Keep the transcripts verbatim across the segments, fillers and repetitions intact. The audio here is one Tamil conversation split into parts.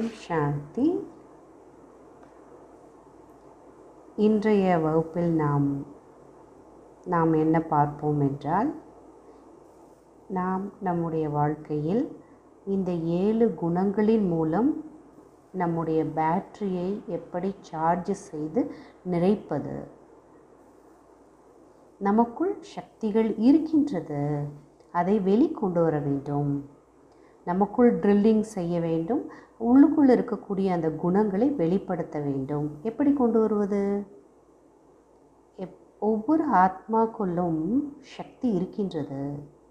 ஓம் சாந்தி. இன்றைய வகுப்பில் நாம் நாம் என்ன பார்ப்போம் என்றால், நாம் நம்முடைய வாழ்க்கையில் இந்த ஏழு குணங்களின் மூலம் நம்முடைய பேட்டரியை எப்படி சார்ஜ் செய்து நிறைப்பது. நமக்குள் சக்திகள் இருக்கின்றது, அதை வெளிக்கொண்டு வர வேண்டும். நமக்குள் ட்ரில்லிங் செய்ய வேண்டும், உள்ளுக்குள் இருக்கக்கூடிய அந்த குணங்களை வெளிப்படுத்த வேண்டும். எப்படி கொண்டு வருவது? எப் ஒவ்வொரு ஆத்மாக்குள்ளும் சக்தி இருக்கின்றது.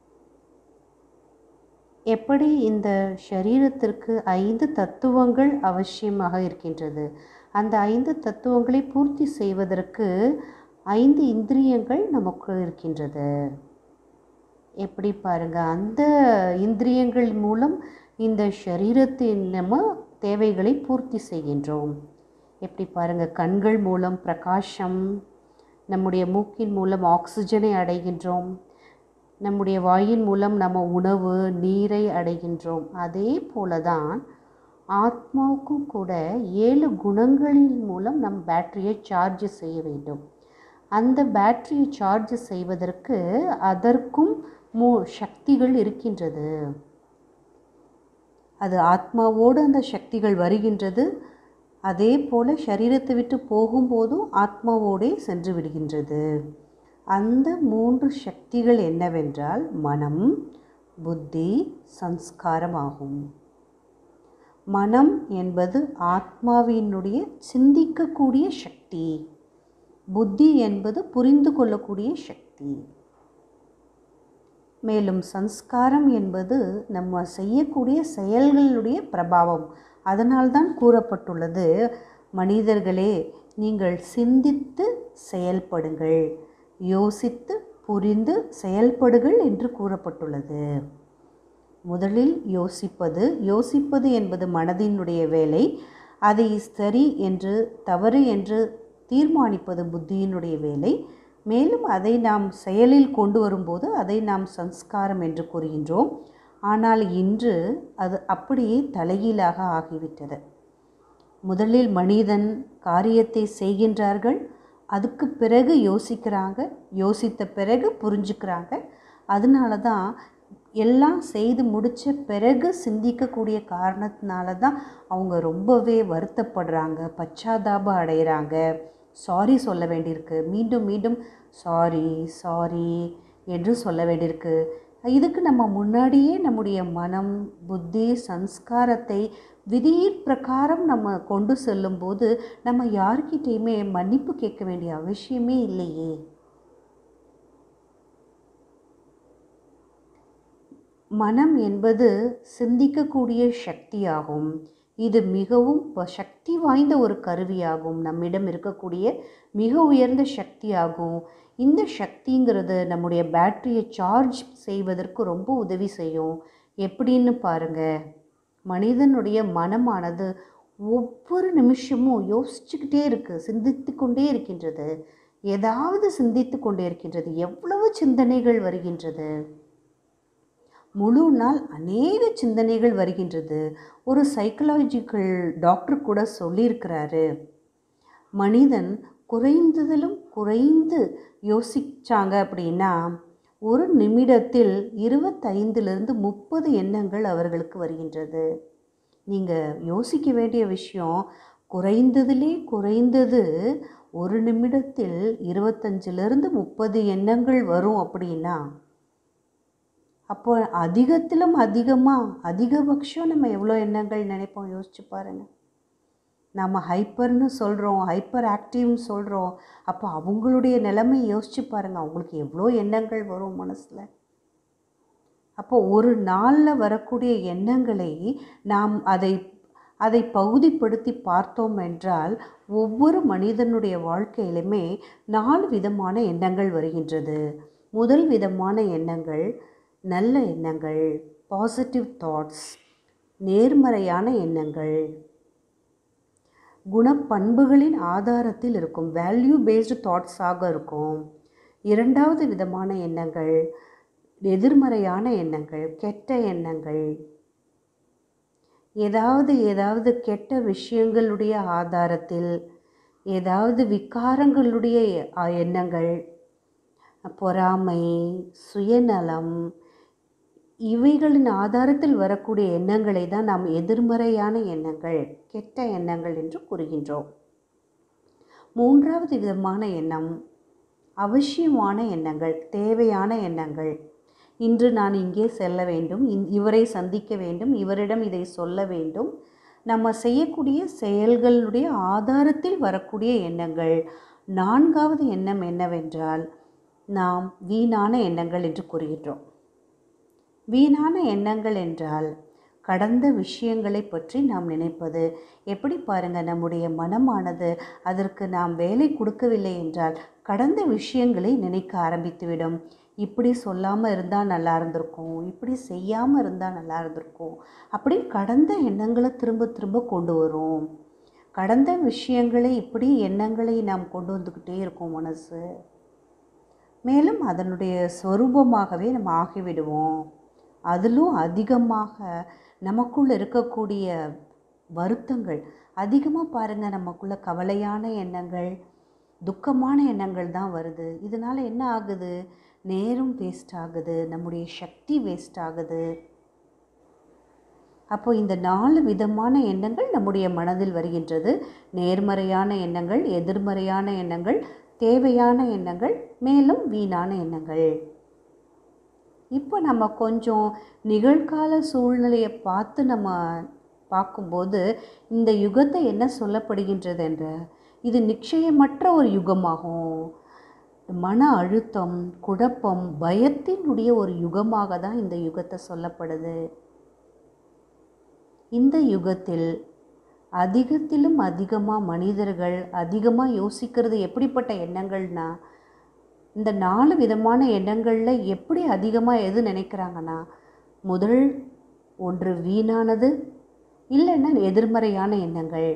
எப்படி இந்த சரீரத்திற்கு ஐந்து தத்துவங்கள் அவசியமாக இருக்கின்றது, அந்த ஐந்து தத்துவங்களை பூர்த்தி செய்வதற்கு ஐந்து இந்திரியங்கள் நமக்கு இருக்கின்றது. எப்படி பாருங்க, அந்த இந்திரியங்கள் மூலம் இந்த சரீரத்தின் நம்ம தேவைகளை பூர்த்தி செய்கின்றோம். எப்படி பாருங்க, கண்கள் மூலம் பிரகாசம், நம்முடைய மூக்கின் மூலம் ஆக்சிஜனை அடைகின்றோம், நம்முடைய வாயின் மூலம் நம்ம உணவு நீரை அடைகின்றோம். அதே போலதான் ஆத்மாவுக்கும் கூட ஏழு குணங்களின் மூலம் நம் பேட்டரியை சார்ஜ் செய்ய வேண்டும். அந்த பேட்டரியை சார்ஜ் செய்வதற்கு அதற்கும் மூ சக்திகள் இருக்கின்றது. அது ஆத்மாவோடு அந்த சக்திகள் வருகின்றது. அதே போல் சரீரத்தை விட்டு போகும்போதும் ஆத்மாவோடே சென்று விடுகின்றது. அந்த மூன்று சக்திகள் என்னவென்றால் மனம், புத்தி, சம்ஸ்காரம் ஆகும். மனம் என்பது ஆத்மாவினுடைய சிந்திக்கக்கூடிய சக்தி. புத்தி என்பது புரிந்து கொள்ளக்கூடிய சக்தி. மேலும் சம்ஸ்காரம் என்பது நம்ம செய்யக்கூடிய செயல்களுடைய பிரபாவம். அதனால்தான் கூறப்பட்டுள்ளது, மனிதர்களே நீங்கள் சிந்தித்து செயல்படுங்கள், யோசித்து புரிந்து செயல்படுங்கள் என்று கூறப்பட்டுள்ளது. முதலில் யோசிப்பது யோசிப்பது என்பது மனதினுடைய வேலை. அதை சரி என்று தவறு என்று தீர்மானிப்பது புத்தியினுடைய வேலை. மேலும் அதை நாம் செயலில் கொண்டு வரும்போது அதை நாம் சம்ஸ்காரம் என்று கூறுகின்றோம். ஆனால் இன்று அது அப்படியே தலைகீழாக ஆகிவிட்டது. முதலில் மனிதன் காரியத்தை செய்கின்றார்கள், அதுக்கு பிறகு யோசிக்கிறாங்க, யோசித்த பிறகு புரிஞ்சுக்கிறாங்க. அதனால தான் எல்லாம் செய்து முடித்த பிறகு சிந்திக்கக்கூடிய காரணத்தினால தான் அவங்க ரொம்பவே வருத்தப்படுறாங்க, பச்சாதாபம் அடைகிறாங்க, சாரி சொல்ல வேண்டியிருக்கு, மீண்டும் மீண்டும் சாரி சாரி என்று சொல்ல வேண்டியிருக்கு. இதுக்கு நம்ம முன்னாடியே நம்முடைய மனம், புத்தி, சம்ஸ்காரத்தை விதியின் பிரகாரம் நம்ம கொண்டு செல்லும்போது நம்ம யார்கிட்டையுமே மன்னிப்பு கேட்க வேண்டிய அவசியமே இல்லையே. மனம் என்பது சிந்திக்கக்கூடிய சக்தியாகும். இது மிகவும் சக்தி வாய்ந்த ஒரு கருவியாகும். நம்மிடம் இருக்கக்கூடிய மிக உயர்ந்த சக்தியாகும். இந்த சக்திங்கிறது நம்முடைய பேட்டரியை சார்ஜ் செய்வதற்கு ரொம்ப உதவி செய்யும். எப்படின்னு பாருங்க, மனிதனுடைய மனமானது ஒவ்வொரு நிமிஷமும் யோசிச்சுக்கிட்டே இருக்குது, சிந்தித்து கொண்டே இருக்கின்றது, ஏதாவது சிந்தித்து கொண்டே இருக்கின்றது. எவ்வளவு சிந்தனைகள் வருகின்றது, முழு நாள் அநேக சிந்தனைகள் வருகின்றது. ஒரு சைக்கலாஜிக்கல் டாக்டர் கூட சொல்லியிருக்கிறாரு, மனிதன் குறைந்ததிலும் குறைந்து யோசிச்சாங்க அப்படின்னா ஒரு நிமிடத்தில் இருபத்தைந்திலிருந்து முப்பது எண்ணங்கள் அவர்களுக்கு வருகின்றது. நீங்கள் யோசிக்க வேண்டிய விஷயம், குறைந்ததிலே குறைந்தது ஒரு நிமிடத்தில் இருபத்தஞ்சிலிருந்து முப்பது எண்ணங்கள் வரும் அப்படின்னா, அப்போ அதிகத்திலும் அதிகமாக அதிகபட்சம் நம்ம எவ்வளோ எண்ணங்கள் நினைப்போம் யோசிச்சு பாருங்கள். நம்ம ஹைப்பர்னு சொல்கிறோம், ஹைப்பர் ஆக்டிவ்னு சொல்கிறோம். அப்போ அவங்களுடைய நிலைமை யோசிச்சு பாருங்கள், அவங்களுக்கு எவ்வளோ எண்ணங்கள் வரும் மனசில். அப்போ ஒரு நாளில் வரக்கூடிய எண்ணங்களை நாம் அதை அதை பகுதிப்படுத்தி பார்த்தோம் என்றால் ஒவ்வொரு மனிதனுடைய வாழ்க்கையிலுமே நாலு விதமான எண்ணங்கள் வருகின்றது. முதல் விதமான எண்ணங்கள் நல்ல எண்ணங்கள், பாசிட்டிவ் தாட்ஸ், நேர்மறையான எண்ணங்கள், குணப்பண்புகளின் ஆதாரத்தில் இருக்கும், வேல்யூ பேஸ்டு தாட்ஸாக இருக்கும். இரண்டாவது விதமான எண்ணங்கள் எதிர்மறையான எண்ணங்கள், கெட்ட எண்ணங்கள். ஏதாவது ஏதாவது கெட்ட விஷயங்களுடைய ஆதாரத்தில், ஏதாவது விகாரங்களுடைய எண்ணங்கள், பொறாமை, சுயநலம், இவைகளின் ஆதாரத்தில் வரக்கூடிய எண்ணங்களை தான் நாம் எதிர்மறையான எண்ணங்கள், கெட்ட எண்ணங்கள் என்று கூறுகின்றோம். மூன்றாவது விதமான எண்ணம் அவசியமான எண்ணங்கள், தேவையான எண்ணங்கள். இன்று நான் இங்கே செல்ல வேண்டும், இவரை சந்திக்க வேண்டும், இவரிடம் இதை சொல்ல வேண்டும். நம்ம செய்யக்கூடிய செயல்களுடைய ஆதாரத்தில் வரக்கூடிய எண்ணங்கள். நான்காவது எண்ணம் என்னவென்றால் நாம் வீணான எண்ணங்கள் என்று கூறுகின்றோம். வீணான எண்ணங்கள் என்றால் கடந்த விஷயங்களை பற்றி நாம் நினைப்பது. எப்படி பாருங்கள், நம்முடைய மனமானது அதற்கு நாம் வேலை கொடுக்கவில்லை என்றால் கடந்த விஷயங்களை நினைக்க ஆரம்பித்துவிடும். இப்படி சொல்லாமல் இருந்தால் நல்லா இருந்திருக்கும், இப்படி செய்யாமல் இருந்தால் நல்லா இருந்திருக்கும், அப்படி கடந்த எண்ணங்களை திரும்ப திரும்ப கொண்டு வரும். கடந்த விஷயங்களை இப்படி எண்ணங்களை நாம் கொண்டு வந்துக்கிட்டே இருக்கோம் மனசு. மேலும் அதனுடைய ஸ்வரூபமாகவே நம்ம ஆகிவிடுவோம். அதிலும் அதிகமாக நமக்குள் இருக்கக்கூடிய வருத்தங்கள் அதிகமாக பாருங்கள், நமக்குள்ள கவலையான எண்ணங்கள், துக்கமான எண்ணங்கள் தான் வருது. இதனால் என்ன ஆகுது? நேரம் வேஸ்ட் ஆகுது, நம்முடைய சக்தி வேஸ்ட் ஆகுது. அப்போ இந்த நாலு விதமான எண்ணங்கள் நம்முடைய மனதில் வருகின்றது. நேர்மறையான எண்ணங்கள், எதிர்மறையான எண்ணங்கள், தேவையான எண்ணங்கள், மேலும் வீணான எண்ணங்கள். இப்போ நம்ம கொஞ்சம் நிகழ்கால சூழ்நிலையை பார்த்து நம்ம பார்க்கும்போது இந்த யுகத்தை என்ன சொல்லப்படுகின்றது என்ற, இது நிச்சயமற்ற ஒரு யுகமாகும். மன அழுத்தம், குழப்பம், பயத்தினுடைய ஒரு யுகமாக தான் இந்த யுகத்தை சொல்லப்படுது. இந்த யுகத்தில் அதிகத்திலும் அதிகமாக மனிதர்கள் அதிகமாக யோசிக்கிறது எப்படிப்பட்ட எண்ணங்கள்னா, இந்த நாலு விதமான எண்ணங்களில் எப்படி அதிகமாக எது நினைக்கிறாங்கன்னா, முதல் ஒன்று வீணானது, இல்லைன்னா எதிர்மறையான எண்ணங்கள்.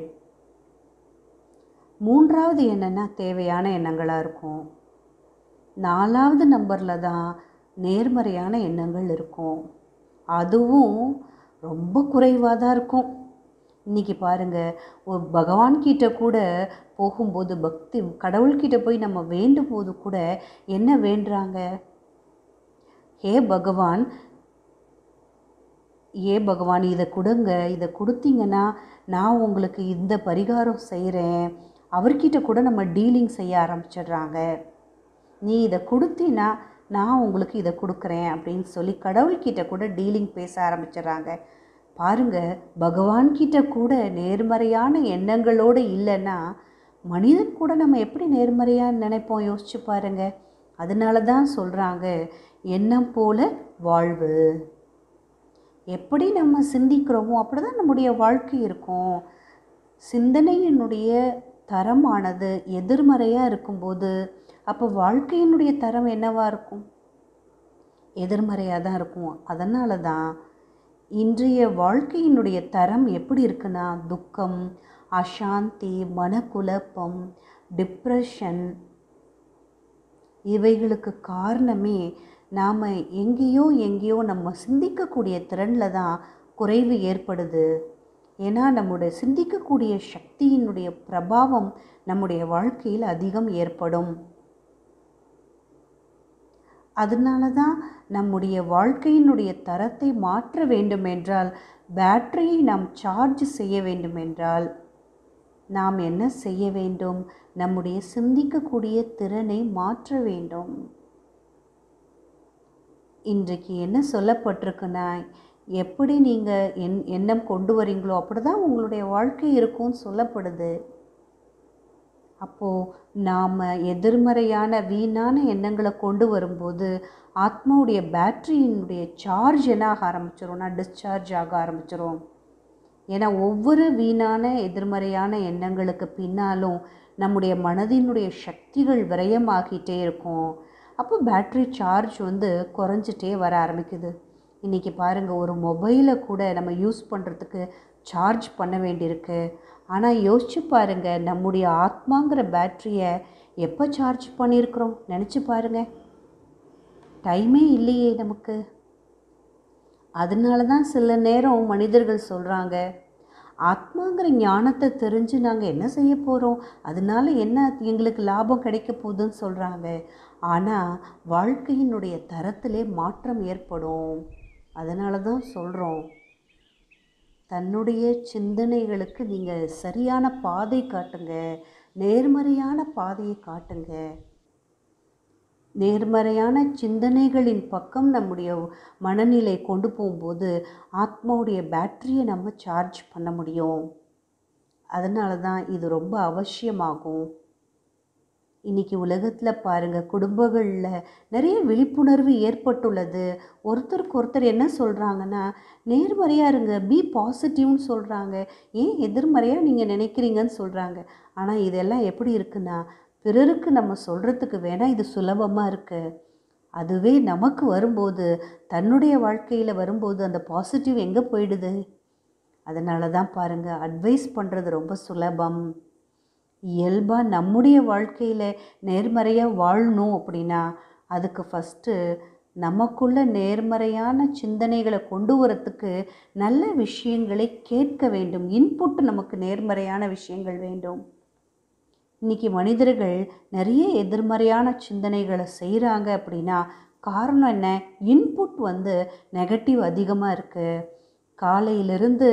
மூன்றாவது என்னென்னா தேவையான எண்ணங்களாக இருக்கும். நாலாவது நம்பரில் தான் நேர்மறையான எண்ணங்கள் இருக்கும். அதுவும் ரொம்ப குறைவாக தான் இருக்கும். இன்றைக்கி பாருங்கள், ஒரு பகவான்கிட்ட கூட போகும்போது, பக்தி கடவுள்கிட்ட போய் நம்ம வேண்டும் போது கூட என்ன வேண்டுறாங்க? ஹே பகவான், ஏ பகவான் இதை கொடுங்க, இதை கொடுத்தீங்கன்னா நான் உங்களுக்கு இந்த பரிகாரம் செய்கிறேன். அவர்கிட்ட கூட நம்ம டீலிங் செய்ய ஆரம்பிச்சிடுறாங்க. நீ இதை கொடுத்தீன்னா நான் உங்களுக்கு இதை கொடுக்குறேன் அப்படின்னு சொல்லி கடவுள்கிட்ட கூட டீலிங் பேச ஆரம்பிச்சிடுறாங்க. பாருங்கள், பகவான்கிட்ட கூட நேர்மறையான எண்ணங்களோடு இல்லைன்னா மனிதன் கூட நம்ம எப்படி நேர்மறையாக நினைப்போம்? யோசிச்சு பாருங்கள். அதனால தான் சொல்கிறாங்க, எண்ணம் போல வாழ்வு. எப்படி நம்ம சிந்திக்கிறோமோ அப்படி தான் நம்முடைய வாழ்க்கை இருக்கும். சிந்தனையினுடைய தரமானது எதிர்மறையாக இருக்கும்போது அப்போ வாழ்க்கையினுடைய தரம் என்னவாக இருக்கும்? எதிர்மறையாக தான் இருக்கும். அதனால தான் இன்றைய வாழ்க்கையினுடைய தரம் எப்படி இருக்குன்னா, துக்கம், அசாந்தி, மனக்குழப்பம், டிப்ரெஷன், இவைகளுக்கு காரணமே நாம் எங்கேயோ எங்கேயோ நம்ம சிந்திக்கக்கூடிய திறனில் தான் குறைவு ஏற்படுது. ஏன்னா நம்முடைய சிந்திக்கக்கூடிய சக்தியினுடைய பிரபாவம் நம்முடைய வாழ்க்கையில் அதிகம் ஏற்படும். அதனால தான் நம்முடைய வாழ்க்கையினுடைய தரத்தை மாற்ற வேண்டுமென்றால், பேட்டரியை நாம் சார்ஜ் செய்ய வேண்டுமென்றால் நாம் என்ன செய்ய வேண்டும்? நம்முடைய சிந்திக்கக்கூடிய திறனை மாற்ற வேண்டும். இன்றைக்கு என்ன சொல்லப்பட்டிருக்குன்னா, எப்படி நீங்கள் என் எண்ணம் கொண்டு வரீங்களோ அப்படி தான் உங்களுடைய வாழ்க்கை இருக்கும்னு சொல்லப்படுது. அப்போது நாம் எதிர்மறையான வீணான எண்ணங்களை கொண்டு வரும்போது ஆத்மாவுடைய பேட்டரியினுடைய சார்ஜ் என்ன ஆக ஆரம்பிச்சிரும்னா டிஸ்சார்ஜ் ஆக ஆரம்பிச்சிரும். ஏன்னா ஒவ்வொரு வீணான எதிர்மறையான எண்ணங்களுக்கு பின்னாலும் நம்முடைய மனதினுடைய சக்திகள் விரயமாகிட்டே இருக்கும். அப்போ பேட்ரி சார்ஜ் வந்து குறைஞ்சிட்டே வர ஆரம்பிக்குது. இன்றைக்கி பாருங்கள், ஒரு மொபைலை கூட நம்ம யூஸ் பண்ணுறதுக்கு சார்ஜ் பண்ண வேண்டியிருக்கு. ஆனால் யோசிச்சு பாருங்கள், நம்முடைய ஆத்மாங்கிற பேட்டரியை எப்போ சார்ஜ் பண்ணியிருக்கிறோம்? நினச்சி பாருங்கள். டைமே இல்லையே நமக்கு. அதனால தான் சில நேரம் மனிதர்கள் சொல்கிறாங்க, ஆத்மாங்கிற ஞானத்தை தெரிஞ்சு நாங்கள் என்ன செய்ய போகிறோம், அதனால என்ன எங்களுக்கு லாபம் கிடைக்க போகுதுன்னு சொல்கிறாங்க. ஆனால் வாழ்க்கையினுடைய தரத்திலே மாற்றம் ஏற்படும். அதனால தான் சொல்கிறோம், தன்னுடைய சிந்தனைகளுக்கு நீங்கள் சரியான பாதை காட்டுங்க, நேர்மறையான பாதையை காட்டுங்க. நேர்மறையான சிந்தனைகளின் பக்கம் நம்முடைய மனநிலை கொண்டு போகும்போது ஆத்மாவுடைய பேட்டரியை நம்ம சார்ஜ் பண்ண முடியும். அதனால தான் இது ரொம்ப அவசியமாகும். இன்றைக்கி உலகத்தில் பாருங்கள், குடும்பங்களில் நிறைய விழிப்புணர்வு ஏற்பட்டுள்ளது. ஒருத்தருக்கு ஒருத்தர் என்ன சொல்கிறாங்கன்னா, நேர்மறையாக இருங்க, பி பாசிட்டிவ்னு சொல்கிறாங்க. ஏன் எதிர்மறையாக நீங்கள் நினைக்கிறீங்கன்னு சொல்கிறாங்க. ஆனால் இதெல்லாம் எப்படி இருக்குன்னா, பிறருக்கு நம்ம சொல்கிறதுக்கு வேணால் இது சுலபமாக இருக்குது. அதுவே நமக்கு வரும்போது, தன்னுடைய வாழ்க்கையில் வரும்போது அந்த பாசிட்டிவ் எங்கே போயிடுது? அதனால தான் பாருங்கள், அட்வைஸ் பண்ணுறது ரொம்ப சுலபம். இயல்பாக நம்முடைய வாழ்க்கையில் நேர்மறையாக வாழணும் அப்படின்னா அதுக்கு ஃபஸ்ட்டு நமக்குள்ள நேர்மறையான சிந்தனைகளை கொண்டு வரத்துக்கு நல்ல விஷயங்களை கேட்க வேண்டும். இன்புட் நமக்கு நேர்மறையான விஷயங்கள் வேண்டும். இன்றைக்கி மனிதர்கள் நிறைய எதிர்மறையான சிந்தனைகளை செய்கிறாங்க அப்படின்னா காரணம் என்ன? இன்புட் வந்து நெகட்டிவ் அதிகமாக இருக்குது. காலையிலிருந்து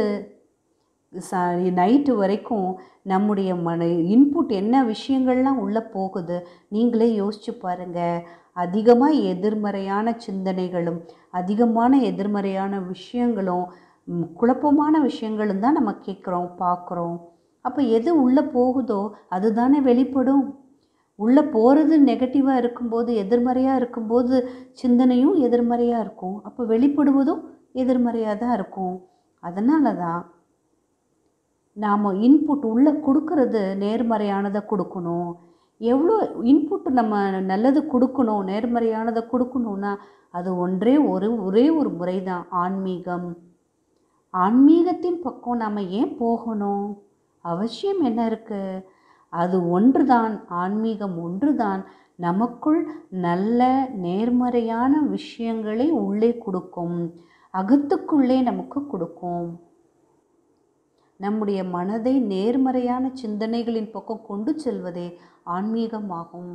ச நைட்டு வரைக்கும் நம்முடைய மன இன்புட் என்ன விஷயங்கள்லாம் உள்ளே போகுது நீங்களே யோசிச்சு பாருங்கள். அதிகமாக எதிர்மறையான சிந்தனைகளும் அதிகமான எதிர்மறையான விஷயங்களும் குழப்பமான விஷயங்களும் தான் நம்ம கேட்குறோம், பார்க்குறோம். அப்போ எது உள்ளே போகுதோ அதுதானே வெளிப்படும். உள்ளே போகிறது நெகட்டிவாக இருக்கும்போது, எதிர்மறையாக இருக்கும்போது சிந்தனையும் எதிர்மறையாக இருக்கும். அப்போ வெளிப்படுவதும் எதிர்மறையாக தான் இருக்கும். அதனால தான் நாம் இன்புட் உள்ளே கொடுக்கறது நேர்மறையானதை கொடுக்கணும். எவ்வளோ இன்புட் நம்ம நல்லது கொடுக்கணும், நேர்மறையானதை கொடுக்கணுன்னா அது ஒன்றே ஒரு ஒரே ஒரு முறை தான், ஆன்மீகம். ஆன்மீகத்தின் பக்கம் நாம் ஏன் போகணும்? அவசியம் என்ன இருக்குது? அது ஒன்று தான், ஆன்மீகம் ஒன்று தான் நமக்குள் நல்ல நேர்மறையான விஷயங்களை உள்ளே கொடுக்கும், அகத்துக்குள்ளே நமக்கு கொடுக்கும். நம்முடைய மனதை நேர்மறையான சிந்தனைகளின் பக்கம் கொண்டு செல்வதே ஆன்மீகமாகும்.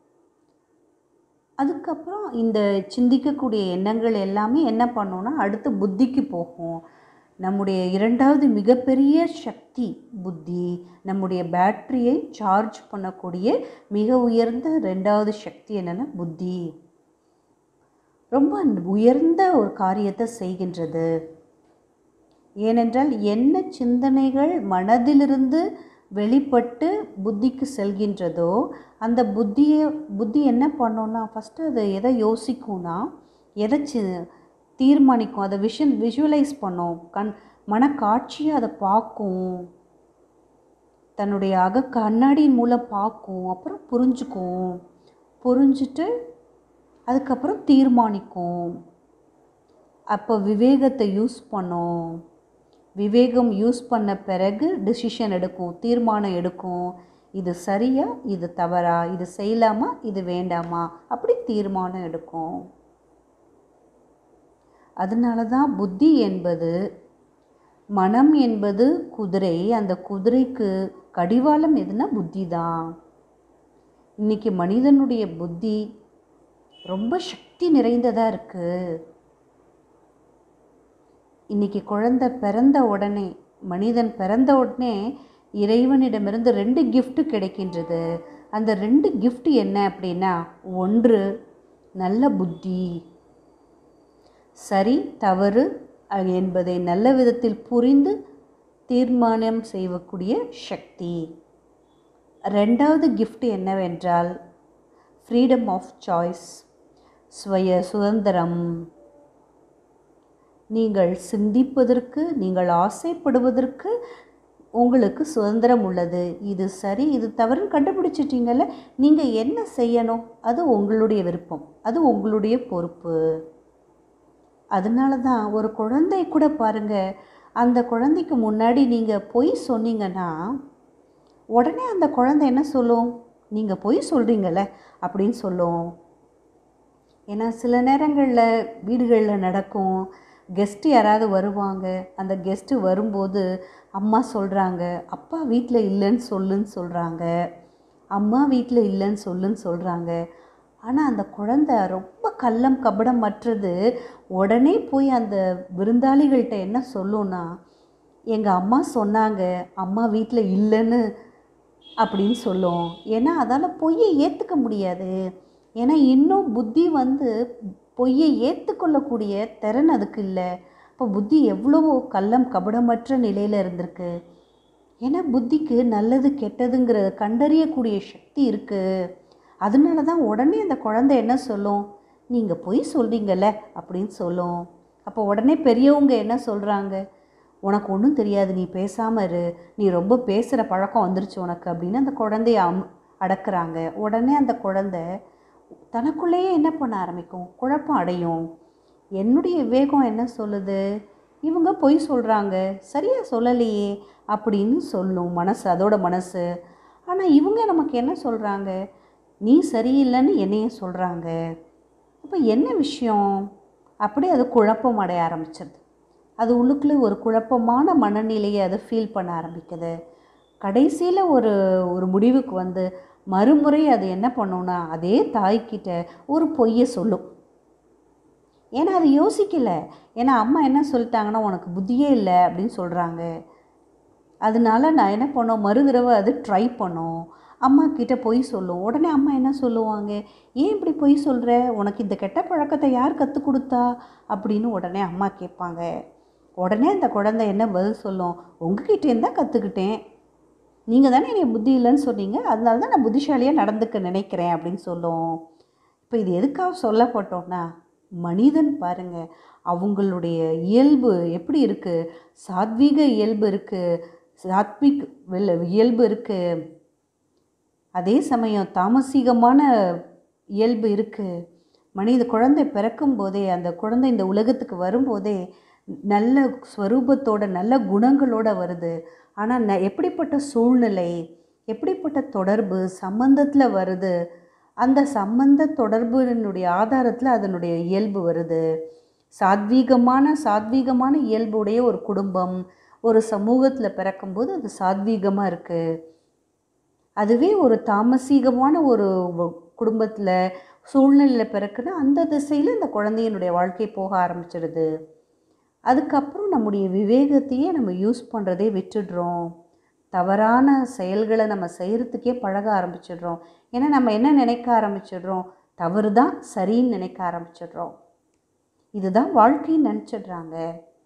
அதுக்கப்புறம் இந்த சிந்திக்கக்கூடிய எண்ணங்கள் எல்லாமே என்ன பண்ணோன்னா அடுத்து புத்திக்கு போகும். நம்முடைய இரண்டாவது மிகப்பெரிய சக்தி புத்தி. நம்முடைய பேட்டரியை சார்ஜ் பண்ணக்கூடிய மிக உயர்ந்த ரெண்டாவது சக்தி என்னென்னா புத்தி. ரொம்ப உயர்ந்த ஒரு காரியத்தை செய்கின்றது. ஏனென்றால் என்ன சிந்தனைகள் மனதிலிருந்து வெளிப்பட்டு புத்திக்கு செல்கின்றதோ அந்த புத்தியை புத்தி என்ன பண்ணோன்னா ஃபஸ்ட்டு அதை எதை யோசிக்கும்னா, எதை சி தீர்மானிக்கும், அதை விஷன் விஷுவலைஸ் பண்ணும், கண் மனக்காட்சியை அதை பார்க்கும், தன்னுடைய அக கண்ணாடியின் மூலம் பார்க்கும், அப்புறம் புரிஞ்சுக்கும், புரிஞ்சுட்டு அதுக்கப்புறம் தீர்மானிக்கும். அப்போ விவேகத்தை யூஸ் பண்ணும். விவேகம் யூஸ் பண்ண பிறகு டிசிஷன் எடுக்கும், தீர்மானம் எடுக்கும். இது சரியா, இது தவறா, இது செய்யலாமா, இது வேண்டாமா, அப்படி தீர்மானம் எடுக்கும். அதனால தான் புத்தி என்பது, மனம் என்பது குதிரை. அந்த குதிரைக்கு கடிவாளம் எதுனா புத்தி தான். இன்றைக்கி மனிதனுடைய புத்தி ரொம்ப சக்தி நிறைந்ததாக இருக்குது. இன்றைக்கி குழந்தை பிறந்த உடனே, மனிதன் பிறந்த உடனே இறைவனிடமிருந்து ரெண்டு கிஃப்ட்டு கிடைக்கின்றது. அந்த ரெண்டு கிஃப்ட் என்ன அப்படின்னா, ஒன்று நல்ல புத்தி, சரி தவறு என்பதை நல்ல விதத்தில் புரிந்து தீர்மானம் செய்யக்கூடிய சக்தி. ரெண்டாவது கிஃப்ட் என்னவென்றால் ஃப்ரீடம் ஆஃப் சாய்ஸ், சுய சுதந்திரம். நீங்கள் சிந்திப்பதற்கு, நீங்கள் ஆசைப்படுவதற்கு உங்களுக்கு சுதந்திரம் உள்ளது. இது சரி, இது தவறுன்னு கண்டுபிடிச்சிட்டிங்கல்ல, நீங்கள் என்ன செய்யணும் அது உங்களுடைய விருப்பம், அது உங்களுடைய பொறுப்பு. அதனால தான் ஒரு குழந்தை கூட பாருங்கள், அந்த குழந்தைக்கு முன்னாடி நீங்கள் பொய் சொன்னீங்கன்னா உடனே அந்த குழந்தை என்ன சொல்லும்? நீங்கள் பொய் சொல்கிறீங்கள அப்படின்னு சொல்லும். ஏன்னா சில நேரங்களில் வீடுகளில் நடக்கும், கெஸ்ட்டு யாராவது வருவாங்க. அந்த கெஸ்ட்டு வரும்போது அம்மா சொல்கிறாங்க, அப்பா வீட்டில் இல்லைன்னு சொல்லுன்னு சொல்கிறாங்க, அம்மா வீட்டில் இல்லைன்னு சொல்லுன்னு சொல்கிறாங்க. ஆனால் அந்த குழந்தை ரொம்ப கள்ளம் கபடமற்றது. உடனே போய் அந்த விருந்தாளிகள்கிட்ட என்ன சொல்லுன்னா, எங்கள் அம்மா சொன்னாங்க அம்மா வீட்டில் இல்லைன்னு அப்படின்னு சொல்லும். ஏன்னா அதால் பொய்யை ஏற்றுக்க முடியாது. ஏன்னா இன்னும் புத்தி வந்து பொய்யை ஏற்றுக்கொள்ளக்கூடிய திறன் அதுக்கு இல்லை. இப்போ புத்தி எவ்வளவோ கள்ளம் கபடமற்ற நிலையில் இருந்திருக்கு. ஏன்னா புத்திக்கு நல்லது கெட்டதுங்கிறத கண்டறியக்கூடிய சக்தி இருக்குது. அதனால தான் உடனே அந்த குழந்தை என்ன சொல்லும், நீங்கள் பொய் சொல்கிறீங்கல்ல அப்படின்னு சொல்லும். அப்போ உடனே பெரியவங்க என்ன சொல்கிறாங்க, உனக்கு ஒன்றும் தெரியாது, நீ பேசாமல் இரு, நீ ரொம்ப பேசுகிற பழக்கம் வந்துருச்சு உனக்கு அப்படின்னு அந்த குழந்தைய அம் அடக்குறாங்க. உடனே அந்த குழந்தை தனக்குள்ளேயே என்ன பண்ண ஆரம்பிக்கும், குழப்பம் அடையும். என்னுடைய விவேகம் என்ன சொல்லுது, இவங்க பொய் சொல்கிறாங்க, சரியாக சொல்லலையே அப்படின்னு சொல்லும் மனசு, அதோட மனசு. ஆனால் இவங்க நமக்கு என்ன சொல்கிறாங்க, நீ சரியில்லைன்னு என்னையும் சொல்கிறாங்க. அப்போ என்ன விஷயம், அப்படி அது குழப்பம் அடைய ஆரம்பிச்சிருது. அது உள்ளுக்குள்ளே ஒரு குழப்பமான மனநிலையை அது ஃபீல் பண்ண ஆரம்பிக்குது. கடைசியில் ஒரு ஒரு முடிவுக்கு வந்து மறுமுறை அது என்ன பண்ணுன்னா, அதே தாய்கிட்ட ஒரு பொய்யை சொல்லும். ஏன்னா அது யோசிக்கலை. ஏன்னா அம்மா என்ன சொல்லிட்டாங்கன்னா, உனக்கு புத்தியே இல்லை அப்படின்னு சொல்கிறாங்க. அதனால நான் என்ன பண்ணோம், மறு தடவை அது ட்ரை பண்ணோம். அம்மா கிட்ட பொய் சொல்லும். உடனே அம்மா என்ன சொல்லுவாங்க, ஏன் இப்படி பொய் சொல்கிற, உனக்கு இந்த கெட்ட பழக்கத்தை யார் கற்றுக் கொடுத்தா அப்படின்னு உடனே அம்மா கேட்பாங்க. உடனே அந்த குழந்தை என்ன பதில் சொல்லும், உங்ககிட்டேருந்து தான் கற்றுக்கிட்டேன், நீங்கள் தானே என்னை புத்தி இல்லைன்னு சொன்னீங்க, அதனால தான் நான் புத்திசாலியாக நடந்துக்க நினைக்கிறேன் அப்படின்னு சொல்லும். இப்போ இது எதுக்காக சொல்லப்பட்டோன்னா, மனிதன் பாருங்கள் அவங்களுடைய இயல்பு எப்படி இருக்குது, சாத்வீக இயல்பு இருக்குது, சாத்விக் இயல்பு இருக்குது, அதே சமயம் தாமசீகமான இயல்பு இருக்குது. மனித குழந்தை பிறக்கும் போதே, அந்த குழந்தை இந்த உலகத்துக்கு வரும்போதே நல்ல ஸ்வரூபத்தோட நல்ல குணங்களோடு வருது. ஆனால் ந எப்படிப்பட்ட சூழ்நிலை, எப்படிப்பட்ட தொடர்பு சம்பந்தத்தில் வருது, அந்த சம்பந்த தொடர்பினுடைய ஆதாரத்தில் அதனுடைய இயல்பு வருது. சாத்வீகமான சாத்வீகமான இயல்புடைய ஒரு குடும்பம் ஒரு சமூகத்தில் பிறக்கும்போது அது சாத்வீகமாக இருக்குது. அதுவே ஒரு தாமசீகமான ஒரு குடும்பத்தில் சூழ்நிலையில் பிறக்குன்னா அந்த திசையில் இந்த குழந்தையினுடைய வாழ்க்கை போக ஆரம்பிச்சிடுது. அதுக்கப்புறம் நம்முடைய விவேகத்தையே நம்ம யூஸ் பண்ணுறதே விட்டுடுறோம். தவறான செயல்களை நம்ம செய்கிறதுக்கே பழக ஆரம்பிச்சிடுறோம். ஏன்னா நம்ம என்ன நினைக்க ஆரம்பிச்சிடுறோம், தவறு தான் சரின்னு நினைக்க ஆரம்பிச்சிடுறோம். இதுதான் வாழ்க்கைன்னு நினச்சிடுறாங்க.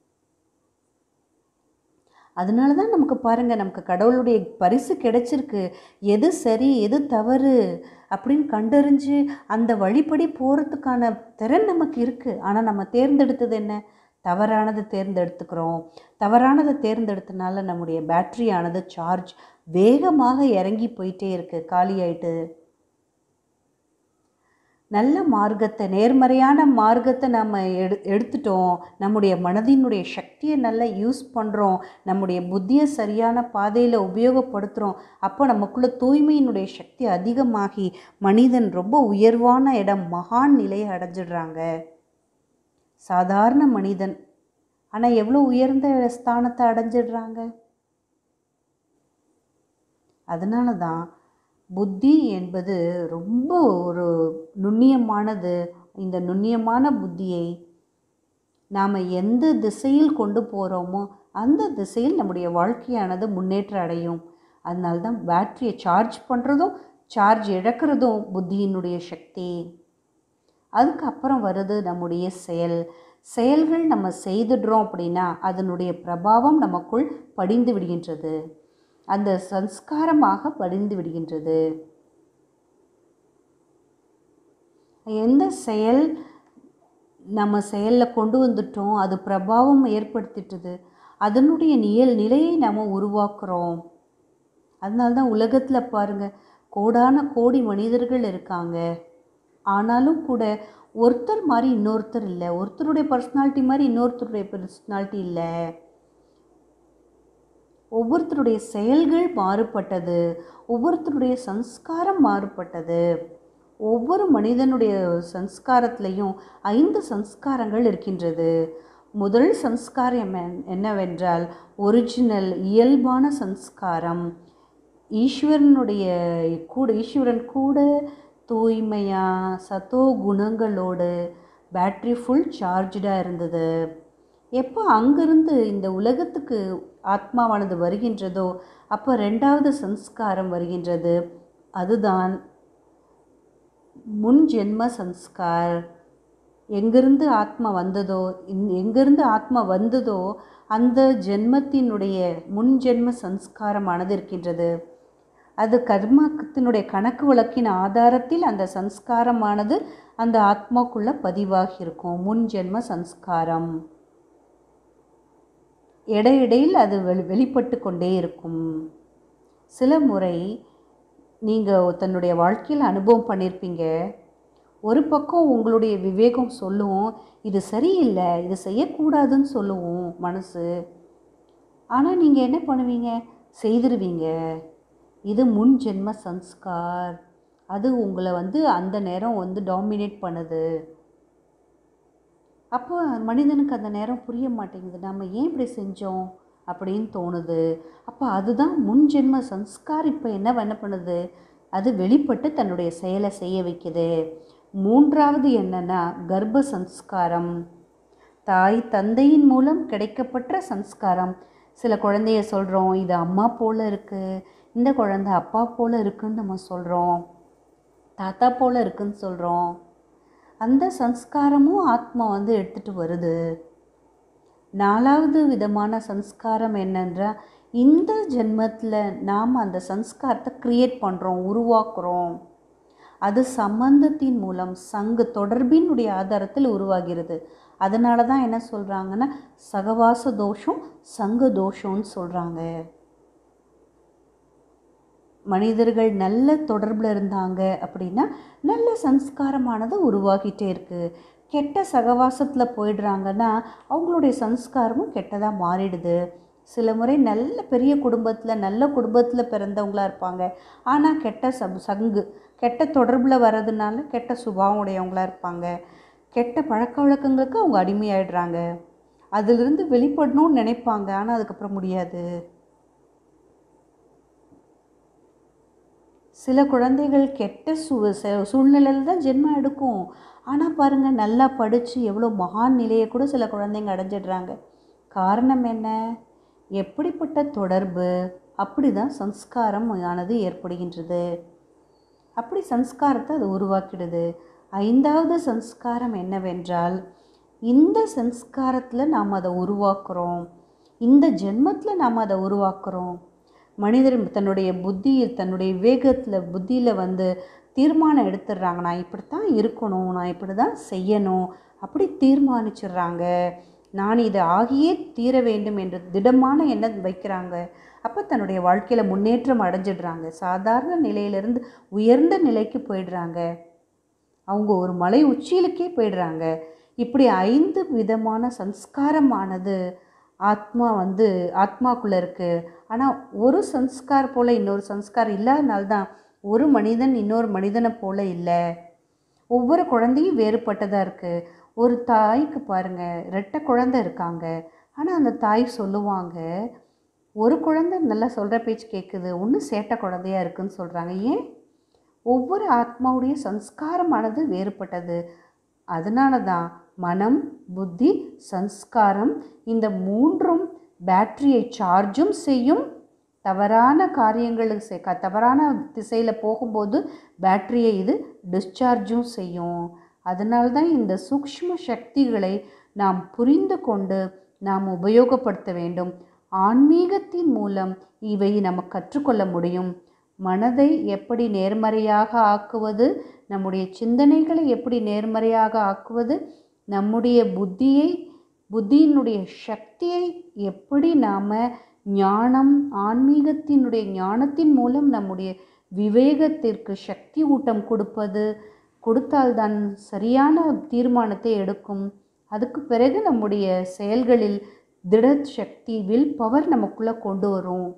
அதனால தான் நமக்கு பாருங்கள், நமக்கு கடவுளுடைய பரிசு கிடைச்சிருக்கு. எது சரி எது தவறு அப்படின்னு கண்டறிஞ்சு அந்த வழிப்படி போகிறதுக்கான திறன் நமக்கு இருக்குது. ஆனால் நம்ம தேர்ந்தெடுத்தது என்ன, தவறானதை தேர்ந்தெடுத்துக்கிறோம். தவறானதை தேர்ந்தெடுத்தனால நம்முடைய பேட்டரியானது சார்ஜ் வேகமாக இறங்கி போயிட்டே இருக்குது, காலியாயிட்டு. நல்ல மார்க்கத்தை, நேர்மறையான மார்க்கத்தை நம்ம எடு எடுத்துட்டோம் நம்முடைய மனதினுடைய சக்தியை நல்லா யூஸ் பண்ணுறோம், நம்முடைய புத்தியை சரியான பாதையில் உபயோகப்படுத்துகிறோம். அப்போ நமக்குள்ள தூய்மையினுடைய சக்தி அதிகமாகி மனிதன் ரொம்ப உயர்வான இடம், மகான் நிலையை அடைஞ்சிடுறாங்க. சாதாரண மனிதன் ஆனால் எவ்வளோ உயர்ந்த ஸ்தானத்தை அடைஞ்சிடுறாங்க. அதனால தான் புத்தி என்பது ரொம்ப ஒரு நுண்ணியமானது. இந்த நுண்ணியமான புத்தியை நாம் எந்த திசையில் கொண்டு போகிறோமோ அந்த திசையில் நம்முடைய வாழ்க்கையானது முன்னேற்றம் அடையும். அதனால தான் பேட்டரியை சார்ஜ் பண்ணுறதும் சார்ஜ் இழக்கிறதும் புத்தியினுடைய சக்தி. அதுக்கப்புறம் வருது நம்முடைய செயல். செயல்கள் நம்ம செய்துடுறோம் அப்படின்னா அதனுடைய பிரபாவம் நமக்குள் படிந்து விடுகின்றது, அந்த சம்ஸ்காரமாக படிந்து விடுகின்றது. எந்த செயல் நம்ம செயலில் கொண்டு வந்துட்டோம், அது பிரபாவம் ஏற்படுத்திட்டுது, அதனுடைய நியல் நிலையை நம்ம உருவாக்குறோம். அதனால தான் உலகத்தில் பாருங்கள், கோடான கோடி மனிதர்கள் இருக்காங்க. ஆனாலும் கூட ஒருத்தர் மாதிரி இன்னொருத்தர் இல்லை, ஒருத்தருடைய பர்சனாலிட்டி மாதிரி இன்னொருத்தருடைய பர்சனாலிட்டி இல்லை. ஒவ்வொருத்தருடைய செயல்கள் மாறுபட்டது, ஒவ்வொருத்தருடைய சம்ஸ்காரம் மாறுபட்டது. ஒவ்வொரு மனிதனுடைய சம்ஸ்காரத்துலேயும் ஐந்து சம்ஸ்காரங்கள் இருக்கின்றது. முதல் சம்ஸ்காரம் என்னவென்றால் ஒரிஜினல் இயல்பான சம்ஸ்காரம். ஈஸ்வரனுடைய கூட ஈஸ்வரன் கூட தூய்மையாக சத்தோ குணங்களோடு பேட்ரி ஃபுல் சார்ஜாக இருந்தது. எப்போ அங்கிருந்து இந்த உலகத்துக்கு ஆத்மாவானது வருகின்றதோ அப்போ ரெண்டாவது சம்ஸ்காரம் வருகின்றது. அதுதான் முன் ஜென்ம சம்ஸ்கார். எங்கிருந்து ஆத்மா வந்ததோ எங்கிருந்து ஆத்மா வந்ததோ அந்த ஜென்மத்தினுடைய முன் ஜென்ம சம்ஸ்காரமானது இருக்கின்றது. அது கர்மத்தினுடைய கணக்கு வழக்கின் ஆதாரத்தில் அந்த சம்ஸ்காரமானது அந்த ஆத்மாக்குள்ளே பதிவாகி இருக்கும். முன் ஜென்ம சம்ஸ்காரம் இடையிடையில் அது வெளி வெளிப்பட்டு கொண்டே இருக்கும். சில முறை நீங்கள் தன்னுடைய வாழ்க்கையில் அனுபவம் பண்ணியிருப்பீங்க. ஒரு பக்கம் உங்களுடைய விவேகம் சொல்லும், இது சரியில்லை, இது செய்யக்கூடாதுன்னு சொல்லுவோம் மனசு. ஆனால் நீங்கள் என்ன பண்ணுவீங்க? செய்திருவீங்க. இது முன் ஜென்ம சம்ஸ்கார். அது உங்களை வந்து அந்த நேரம் வந்து டாமினேட் பண்ணுது. அப்போ மனிதனுக்கு அந்த நேரம் புரிய மாட்டேங்குது, நம்ம ஏன் இப்படி செஞ்சோம் அப்படின்னு தோணுது. அப்போ அதுதான் முன் ஜென்ம சம்ஸ்கார். இப்போ என்ன என்ன பண்ணுது? அது வெளிப்பட்டு தன்னுடைய செயலை செய்ய வைக்குது. மூன்றாவது என்னென்னா கர்ப்ப சம்ஸ்காரம். தாய் தந்தையின் மூலம் கிடைக்கப்பட்ட சம்ஸ்காரம். சில குழந்தைய சொல்கிறோம், இது அம்மா போல் இருக்குது, இந்த குழந்தை அப்பா போல் இருக்குதுன்னு நம்ம சொல்கிறோம், தாத்தா போல் இருக்குதுன்னு சொல்கிறோம். அந்த சம்ஸ்காரமும் ஆத்மா வந்து எடுத்துகிட்டு வருது. நாலாவது விதமான சம்ஸ்காரம் என்னென்றால், இந்த ஜென்மத்தில் நாம் அந்த சம்ஸ்காரத்தை க்ரியேட் பண்ணுறோம், உருவாக்குறோம். அது சம்பந்தத்தின் மூலம் சங்கு தொடர்பினுடைய ஆதாரத்தில் உருவாகிறது. அதனால தான் என்ன சொல்கிறாங்கன்னா சகவாச தோஷம் சங்க தோஷம்னு சொல்கிறாங்க. மனிதர்கள் நல்ல தொடர்பில் இருந்தாங்க அப்படின்னா நல்ல சம்ஸ்காரமானது உருவாகிட்டே இருக்குது. கெட்ட சகவாசத்தில் போயிடுறாங்கன்னா அவங்களுடைய சம்ஸ்காரமும் கெட்டதாக மாறிடுது. சில முறை நல்ல பெரிய குடும்பத்தில் நல்ல குடும்பத்தில் பிறந்தவங்களாக இருப்பாங்க, ஆனால் கெட்ட சப் சங்கு கெட்ட தொடர்பில் வர்றதுனால கெட்ட சுபாவம் உடையவங்களாக இருப்பாங்க. கெட்ட பழக்க வழக்கங்களுக்கு அவங்க அடிமையாயிடுறாங்க. அதிலிருந்து வெளிப்படணும்னு நினைப்பாங்க, ஆனால் அதுக்கப்புறம் முடியாது. சில குழந்தைகள் கெட்ட சூ சூழ்நிலையில் தான் ஜென்மம் எடுக்கும். ஆனால் பாருங்கள், நல்லா படித்து எவ்வளோ மகான் நிலையை கூட சில குழந்தைங்க அடைஞ்சிடுறாங்க. காரணம் என்ன? எப்படிப்பட்ட தொடர்பு? அப்படி தான் சம்ஸ்காரம் ஆனது ஏற்படுகின்றது. அப்படி சம்ஸ்காரத்தை அது உருவாக்கிடுது. ஐந்தாவது சம்ஸ்காரம் என்னவென்றால், இந்த சம்ஸ்காரத்தில் நாம் அதை உருவாக்குறோம், இந்த ஜென்மத்தில் நாம் அதை உருவாக்குறோம். மனிதர் தன்னுடைய புத்தியில் தன்னுடைய விவேகத்தில் புத்தியில் வந்து தீர்மானம் எடுத்துடுறாங்க, நான் இப்படி தான் இருக்கணும், நான் இப்படி தான் செய்யணும், அப்படி தீர்மானிச்சிடுறாங்க. நான் இதை ஆகியே தீர வேண்டும் என்று திடமான எண்ணம் வைக்கிறாங்க. அப்போ தன்னுடைய வாழ்க்கையில் முன்னேற்றம் அடைஞ்சிடுறாங்க. சாதாரண நிலையிலிருந்து உயர்ந்த நிலைக்கு போயிடுறாங்க. அவங்க ஒரு மலை உச்சியிலுக்கே போயிடுறாங்க. இப்படி ஐந்து விதமான சம்ஸ்காரமானது ஆத்மா வந்து ஆத்மாக்குள்ளே இருக்குது. ஆனால் ஒரு சம்ஸ்கார் போல் இன்னொரு சம்ஸ்காரம் இல்லாதனால்தான் ஒரு மனிதன் இன்னொரு மனிதனை போல் இல்லை. ஒவ்வொரு குழந்தையும் வேறுபட்டதாக இருக்குது. ஒரு தாய்க்கு பாருங்கள், ரெட்டை குழந்தை இருக்காங்க. ஆனால் அந்த தாய் சொல்லுவாங்க, ஒரு குழந்தை நல்லா சொல்கிற பேச்சு கேட்குது, ஒன்று சேட்டை குழந்தையாக இருக்குதுன்னு சொல்கிறாங்க. ஏன்? ஒவ்வொரு ஆத்மாவுடைய சம்ஸ்காரமானது வேறுபட்டது. அதனால தான் மனம், புத்தி, சம்ஸ்காரம் இந்த மூன்றும் பேட்டரியை சார்ஜும் செய்யும், தவறான காரியங்களுக்கு செ தவறான திசையில் போகும்போது பேட்டரியை இது டிஸ்சார்ஜும் செய்யும். அதனால்தான் இந்த சூக்ஷ்ம சக்திகளை நாம் புரிந்து கொண்டு நாம் உபயோகப்படுத்த வேண்டும். ஆன்மீகத்தின் மூலம் இவை நம்ம கற்றுக்கொள்ள முடியும். மனதை எப்படி நேர்மறையாக ஆக்குவது, நம்முடைய சிந்தனைகளை எப்படி நேர்மறையாக ஆக்குவது, நம்முடைய புத்தியை புத்தியினுடைய சக்தியை எப்படி நாம் ஞானம் ஆன்மீகத்தினுடைய ஞானத்தின் மூலம் நம்முடைய விவேகத்திற்கு சக்தி ஊட்டம் கொடுப்பது, கொடுத்தால்தான் சரியான தீர்மானத்தை எடுக்கும். அதுக்கு பிறகு நம்முடைய செயல்களில் திட சக்தி வில் பவர் நமக்குள்ளே கொண்டு வரும்.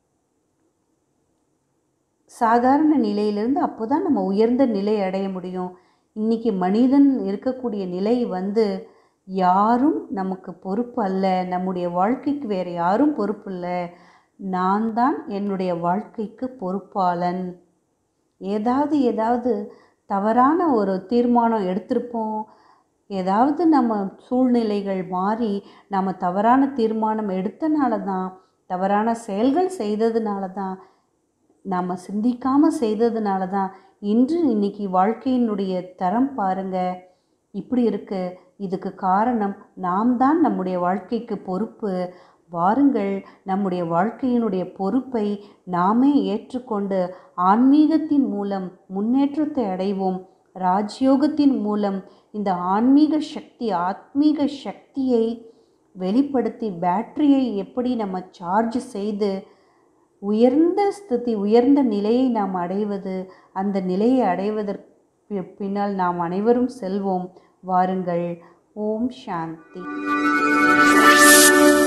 சாதாரண நிலையிலிருந்து அப்போ தான் நம்ம உயர்ந்த நிலை அடைய முடியும். இன்றைக்கி மனிதன் இருக்கக்கூடிய நிலை வந்து யாரும் நமக்கு பொறுப்பு அல்ல, நம்முடைய வாழ்க்கைக்கு வேறு யாரும் பொறுப்பு இல்லை, நான் தான் என்னுடைய வாழ்க்கைக்கு பொறுப்பாளன். ஏதாவது ஏதாவது தவறான ஒரு தீர்மானம் எடுத்திருப்போம், ஏதாவது நம்ம சூழ்நிலைகள் மாறி நம்ம தவறான தீர்மானம் எடுத்தனால தான், தவறான செயல்கள் செய்ததுனால தான், நம்ம சிந்திக்காமல் செய்ததுனால தான் இன்று இன்னைக்கு வாழ்க்கையினுடைய தரம் பாருங்க இப்படி இருக்கு. இதுக்கு காரணம் நாம் தான் நம்முடைய வாழ்க்கைக்கு பொறுப்பு. வாருங்கள், நம்முடைய வாழ்க்கையினுடைய பொறுப்பை நாமே ஏற்றுக்கொண்டு ஆன்மீகத்தின் மூலம் முன்னேற்றத்தை அடைவோம். ராஜயோகத்தின் மூலம் இந்த ஆன்மீக சக்தி ஆத்மீக சக்தியை வெளிப்படுத்தி பேட்டரியை எப்படி நம்ம சார்ஜ் செய்து உயர்ந்த ஸ்திதி உயர்ந்த நிலையை நாம் அடைவது, அந்த நிலையை அடைவதற்கு பின்னால் நாம் அனைவரும் செல்வோம். வாருங்கள். ஓம் சாந்தி.